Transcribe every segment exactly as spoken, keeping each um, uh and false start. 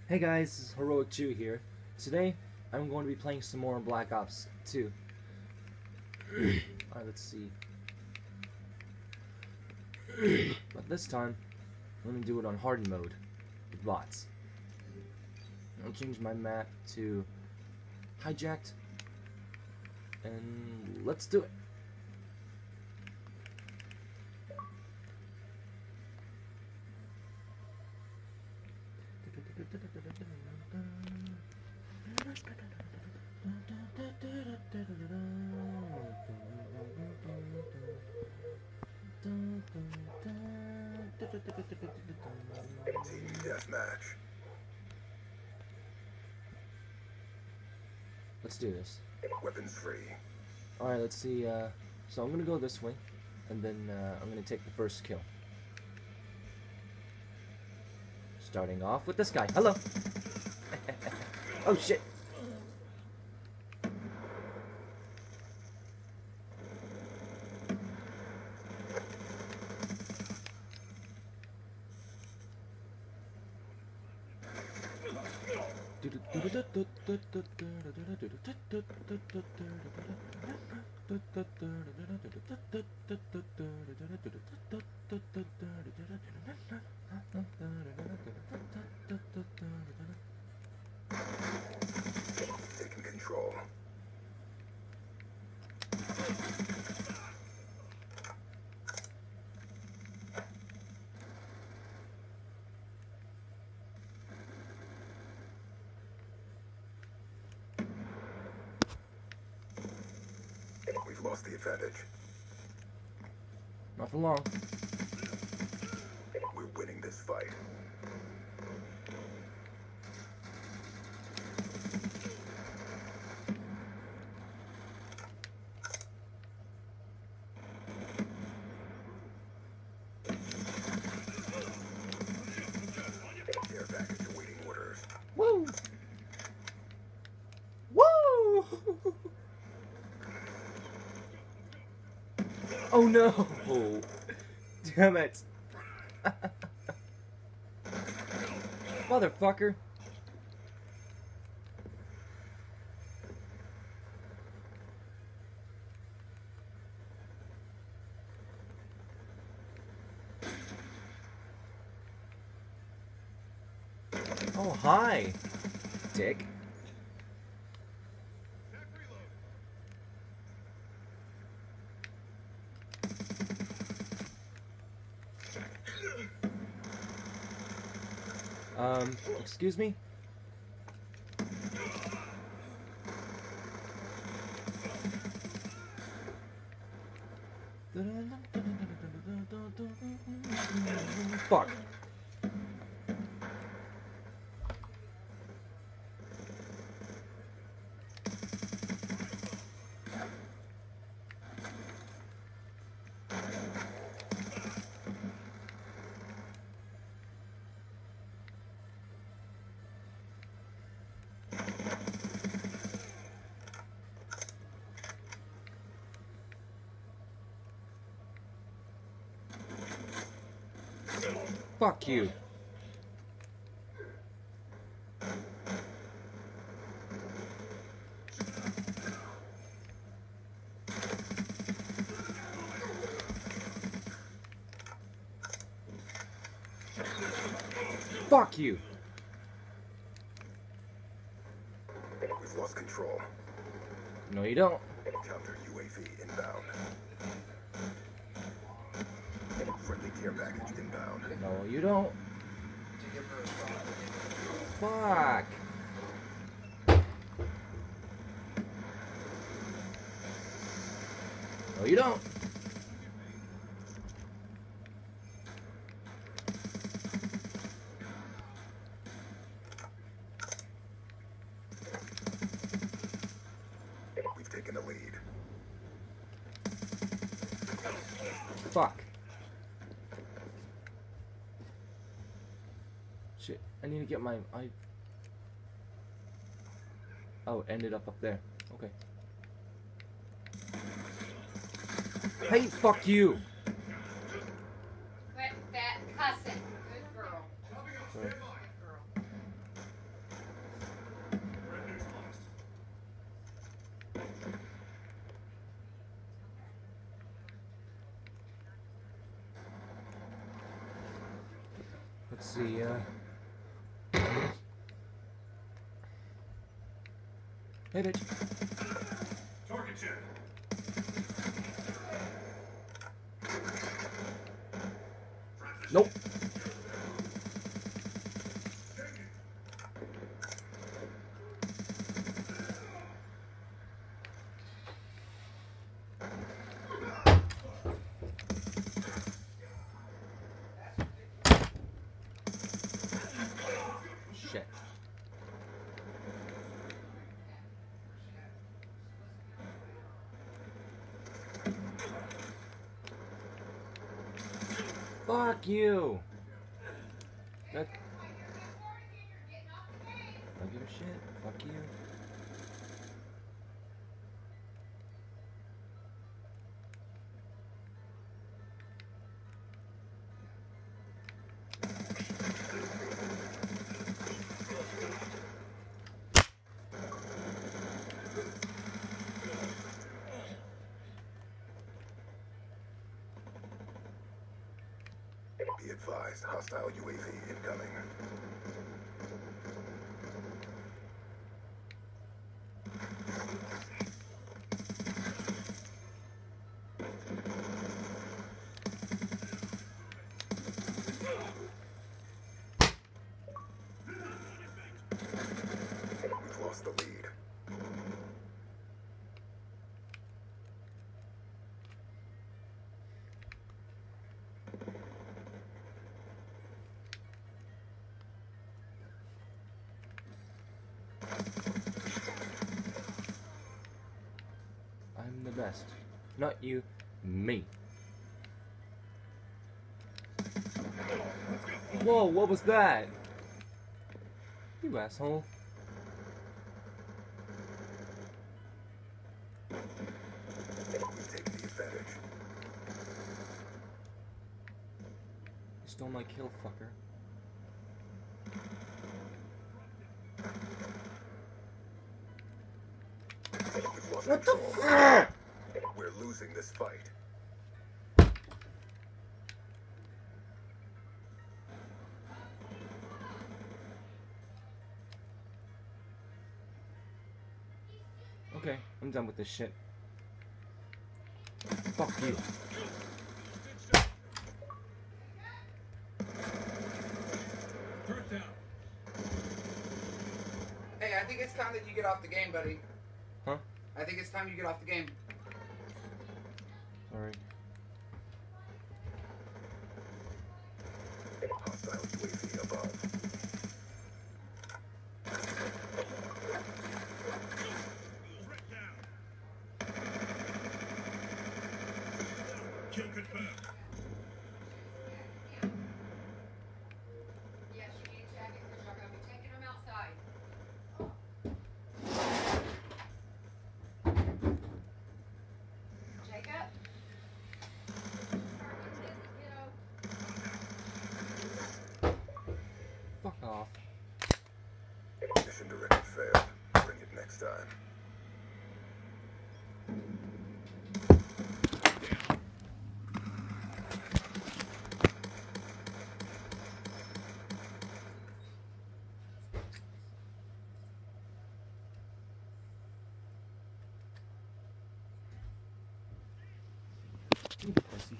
Hey guys, this is Heroic Jew here. Today, I'm going to be playing some more Black Ops two. Alright, let's see. But this time, I'm going to do it on Hardened mode, with bots. I'll change my map to Hijacked, and let's do it. Team deathmatch. Let's do this. Weapons free. Alright, let's see. Uh, so I'm gonna go this way, and then uh, I'm gonna take the first kill. Starting off with this guy. Hello! Oh shit! Taking control. We've lost the advantage. Not for long. We're winning this fight. Care package awaiting orders. Woo! Woo! Oh no! Damn it! Motherfucker! Oh, hi, dick. Um, excuse me? Fuck. Fuck you. Fuck you. We've lost control. No, you don't. Counter U A V inbound. Friendly care package inbound. No, you don't. Fuck. No, you don't. We've taken the lead. Fuck. Shit, I need to get my... I... Oh, it ended up up there. Okay. Hey, fuck you! Quit that cussing. Good girl. Sorry. Good girl. See ya. Hey, bitch. Target check. Nope. Shit. Fuck you. That. Don't give a shit. Fuck you. Be advised, hostile U A V incoming. We've lost the lead. I'm the best. Not you. Me. Whoa, what was that? You asshole. We've taken the advantage. You stole my kill, fucker. We've lost What the control. fuck? We're losing this fight. Okay, I'm done with this shit. Fuck you. Third down. Hey, I think it's time that you get off the game, buddy. Huh? I think it's time you get off the game. Sorry. Hostile U A V above. Threat down. Kill confirmed. Yes, you need to check it because you're going to be taking them outside. Jacob? Fuck off. Mission directed failed. Bring it next time. You pussy.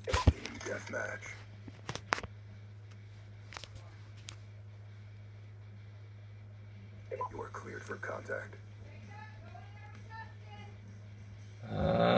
Deathmatch. Cleared for contact. Uh...